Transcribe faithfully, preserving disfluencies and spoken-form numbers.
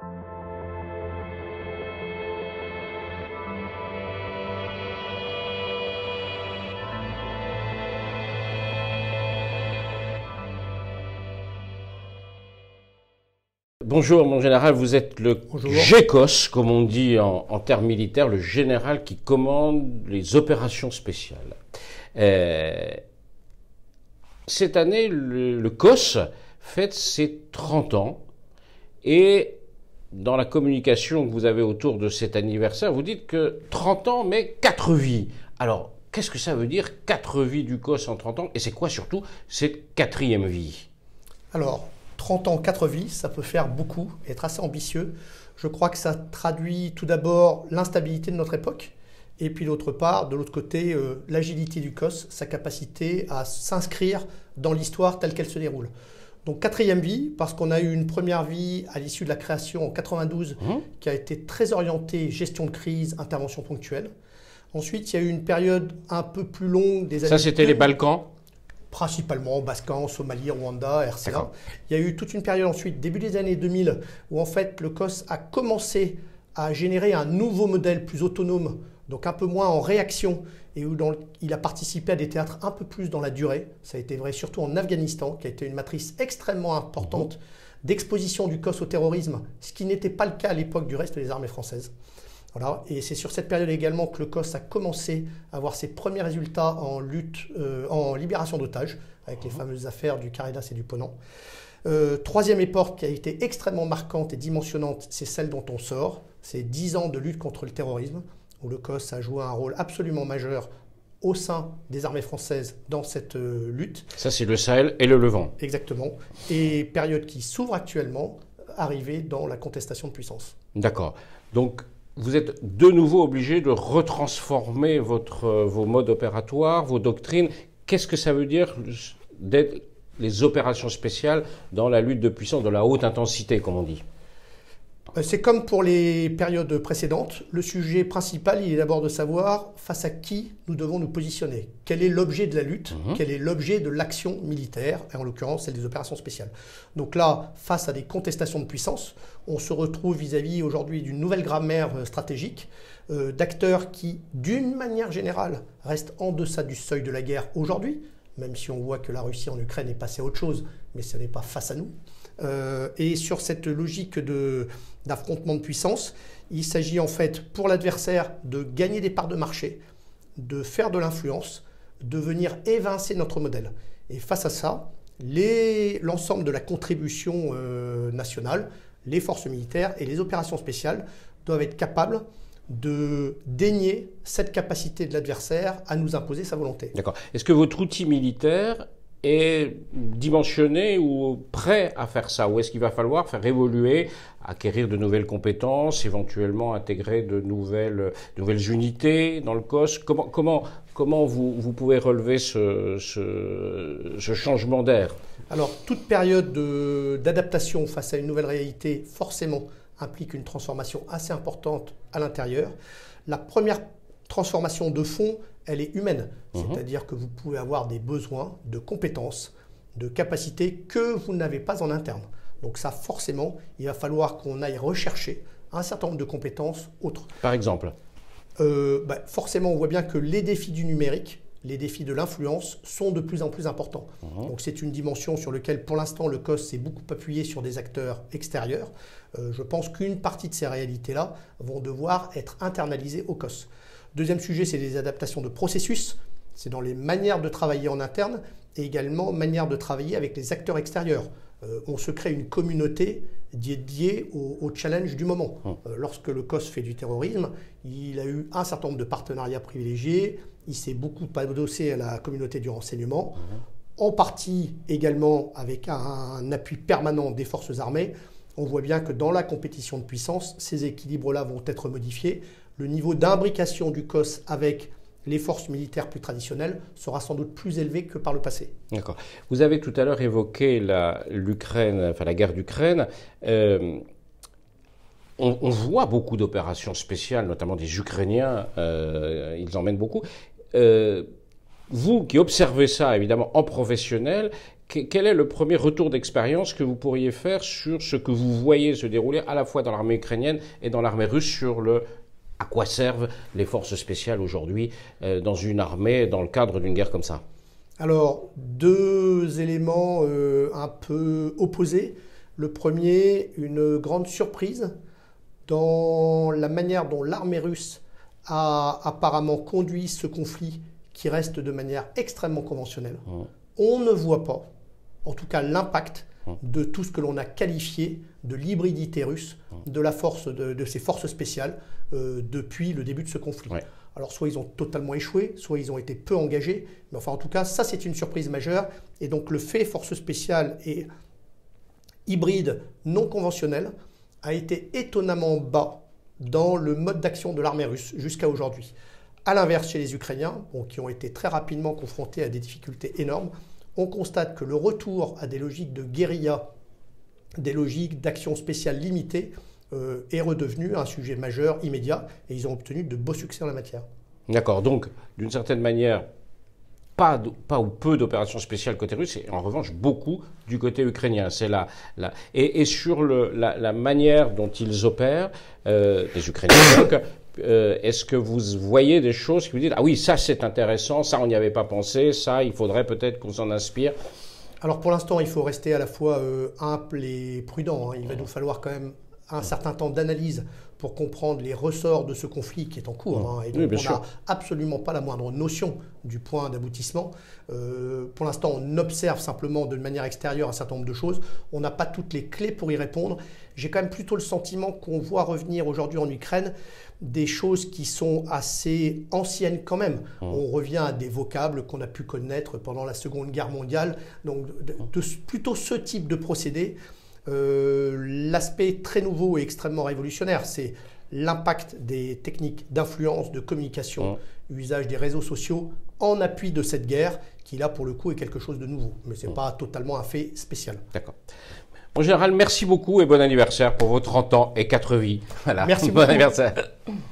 Bonjour, mon général, vous êtes le G E C O S, comme on dit en, en termes militaires, le général qui commande les opérations spéciales. Euh, cette année, le, le C O S fête ses trente ans et dans la communication que vous avez autour de cet anniversaire, vous dites que trente ans, mais quatre vies. Alors, qu'est-ce que ça veut dire, quatre vies du C O S en trente ans? Et c'est quoi surtout cette quatrième vie? Alors, trente ans, quatre vies, ça peut faire beaucoup, être assez ambitieux. Je crois que ça traduit tout d'abord l'instabilité de notre époque, et puis d'autre part, de l'autre côté, euh, l'agilité du C O S, sa capacité à s'inscrire dans l'histoire telle qu'elle se déroule. Donc quatrième vie, parce qu'on a eu une première vie à l'issue de la création en quatre-vingt-douze, mmh. qui a été très orientée gestion de crise, intervention ponctuelle. Ensuite, il y a eu une période un peu plus longue des années... Ça, c'était les Balkans ? Principalement Bascan, Somalie, Rwanda, R C A. Il y a eu toute une période ensuite, début des années deux mille, où en fait le C O S a commencé à générer un nouveau modèle plus autonome, donc un peu moins en réaction, et où dans, il a participé à des théâtres un peu plus dans la durée. Ça a été vrai surtout en Afghanistan, qui a été une matrice extrêmement importante mmh. d'exposition du C O S au terrorisme, ce qui n'était pas le cas à l'époque du reste des armées françaises. Voilà. Et c'est sur cette période également que le C O S a commencé à avoir ses premiers résultats en lutte, euh, en libération d'otages, avec les mmh. fameuses affaires du Caridas et du Ponant. Euh, troisième époque qui a été extrêmement marquante et dimensionnante, c'est celle dont on sort. C'est dix ans de lutte contre le terrorisme, où le C O S a joué un rôle absolument majeur au sein des armées françaises dans cette euh, lutte. Ça, c'est le Sahel et le Levant. Exactement. Et période qui s'ouvre actuellement, arrivée dans la contestation de puissance. D'accord. Donc, vous êtes de nouveau obligé de retransformer votre, euh, vos modes opératoires, vos doctrines. Qu'est-ce que ça veut dire d'être les opérations spéciales dans la lutte de puissance, de la haute intensité, comme on dit? C'est comme pour les périodes précédentes. Le sujet principal, il est d'abord de savoir face à qui nous devons nous positionner. Quel est l'objet de la lutte? Mmh. Quel est l'objet de l'action militaire? Et en l'occurrence, celle des opérations spéciales. Donc là, face à des contestations de puissance, on se retrouve vis-à-vis aujourd'hui d'une nouvelle grammaire stratégique, euh, d'acteurs qui, d'une manière générale, restent en deçà du seuil de la guerre aujourd'hui, même si on voit que la Russie en Ukraine est passée à autre chose, mais ce n'est pas face à nous. Euh, et sur cette logique de, d'affrontement de puissance, il s'agit en fait pour l'adversaire de gagner des parts de marché, de faire de l'influence, de venir évincer notre modèle. Et face à ça, les, l'ensemble de la contribution euh, nationale, les forces militaires et les opérations spéciales doivent être capables de dénier cette capacité de l'adversaire à nous imposer sa volonté. D'accord. Est-ce que votre outil militaire est dimensionné ou prêt à faire ça? Ou est-ce qu'il va falloir faire évoluer, acquérir de nouvelles compétences, éventuellement intégrer de nouvelles, de nouvelles unités dans le C O S? Comment, comment, comment vous, vous pouvez relever ce, ce, ce changement d'air? Alors, toute période de, d'adaptation face à une nouvelle réalité, forcément, implique une transformation assez importante à l'intérieur. La première transformation de fond, elle est humaine. Mmh. C'est-à-dire que vous pouvez avoir des besoins de compétences, de capacités que vous n'avez pas en interne. Donc ça, forcément, il va falloir qu'on aille rechercher un certain nombre de compétences autres. Par exemple euh, bah, forcément, on voit bien que les défis du numérique, les défis de l'influence sont de plus en plus importants. Mmh. Donc c'est une dimension sur laquelle, pour l'instant, le C O S s'est beaucoup appuyé sur des acteurs extérieurs. Euh, je pense qu'une partie de ces réalités-là vont devoir être internalisées au C O S. Deuxième sujet, c'est les adaptations de processus. C'est dans les manières de travailler en interne et également manière de travailler avec les acteurs extérieurs. Euh, on se crée une communauté dédiée au, au challenge du moment. Mmh. Euh, lorsque le C O S fait du terrorisme, il a eu un certain nombre de partenariats privilégiés. Il s'est beaucoup adossé à la communauté du renseignement, mmh. en partie également avec un, un appui permanent des forces armées. On voit bien que dans la compétition de puissance, ces équilibres-là vont être modifiés. Le niveau d'imbrication du C O S avec les forces militaires plus traditionnelles sera sans doute plus élevé que par le passé. D'accord. Vous avez tout à l'heure évoqué la, l'Ukraine, enfin la guerre d'Ukraine. Euh, on, on voit beaucoup d'opérations spéciales, notamment des Ukrainiens, euh, ils en mènent beaucoup. Euh, vous qui observez ça, évidemment, en professionnel, quel est le premier retour d'expérience que vous pourriez faire sur ce que vous voyez se dérouler à la fois dans l'armée ukrainienne et dans l'armée russe sur le à quoi servent les forces spéciales aujourd'hui euh, dans une armée, dans le cadre d'une guerre comme ça? Alors, deux éléments euh, un peu opposés. Le premier, une grande surprise dans la manière dont l'armée russe a apparemment conduit ce conflit qui reste de manière extrêmement conventionnelle. Mmh. On ne voit pas, en tout cas, l'impact mmh. de tout ce que l'on a qualifié de l'hybridité russe, mmh. de la force de, de ces forces spéciales euh, depuis le début de ce conflit. Ouais. Alors, soit ils ont totalement échoué, soit ils ont été peu engagés, mais enfin, en tout cas, ça, c'est une surprise majeure. Et donc, le fait force spéciale et hybride non conventionnel a été étonnamment bas dans le mode d'action de l'armée russe jusqu'à aujourd'hui. A l'inverse, chez les Ukrainiens, bon, qui ont été très rapidement confrontés à des difficultés énormes, on constate que le retour à des logiques de guérilla, des logiques d'action spéciale limitée, euh, est redevenu un sujet majeur immédiat et ils ont obtenu de beaux succès en la matière. D'accord, donc d'une certaine manière, pas, de, pas ou peu d'opérations spéciales côté russe, et en revanche beaucoup du côté ukrainien. C'est la, la, et, et sur le, la, la manière dont ils opèrent, euh, les Ukrainiens, donc, Euh, est-ce que vous voyez des choses qui vous disent « Ah oui, ça c'est intéressant, ça on n'y avait pas pensé, ça il faudrait peut-être qu'on s'en inspire ». Alors pour l'instant, il faut rester à la fois euh, humble et prudent. Hein. Il va nous falloir quand même un certain temps d'analyse pour comprendre les ressorts de ce conflit qui est en cours. Hein. Et donc oui, on n'a absolument pas la moindre notion du point d'aboutissement. Euh, pour l'instant, on observe simplement de manière extérieure un certain nombre de choses. On n'a pas toutes les clés pour y répondre. J'ai quand même plutôt le sentiment qu'on voit revenir aujourd'hui en Ukraine des choses qui sont assez anciennes quand même. Mmh. On revient à des vocables qu'on a pu connaître pendant la Seconde Guerre mondiale. Donc de, de, plutôt ce type de procédé. Euh, l'aspect très nouveau et extrêmement révolutionnaire, c'est l'impact des techniques d'influence, de communication, mmh. usage des réseaux sociaux en appui de cette guerre, qui là pour le coup est quelque chose de nouveau. Mais ce n'est mmh. pas totalement un fait spécial. D'accord. Mon général, merci beaucoup et bon anniversaire pour vos trente ans et quatre vies. Voilà. Merci bon beaucoup. anniversaire.